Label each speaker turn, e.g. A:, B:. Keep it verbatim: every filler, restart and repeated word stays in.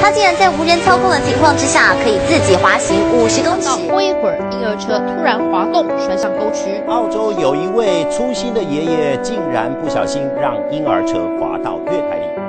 A: 他竟然在无人操控的情况之下，可以自己滑行五十公尺。
B: 过一会儿，婴儿车突然滑动，摔向沟渠。
C: 澳洲有一位粗心的爷爷，竟然不小心让婴儿车滑到月台里。